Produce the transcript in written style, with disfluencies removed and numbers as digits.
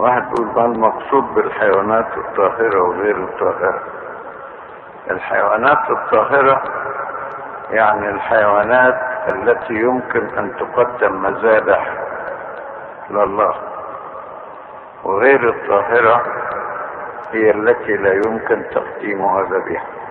واحد بيقول ما المقصود بالحيوانات الطاهرة وغير الطاهرة؟ الحيوانات الطاهرة يعني الحيوانات التي يمكن ان تقدم مذابح لله، وغير الطاهرة هي التي لا يمكن تقديمها ذبيحة.